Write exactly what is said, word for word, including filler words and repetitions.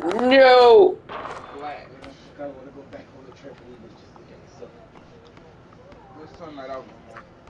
No! Black. And I just gotta wanna go back on the trampoline just in case. So let's turn that out no more.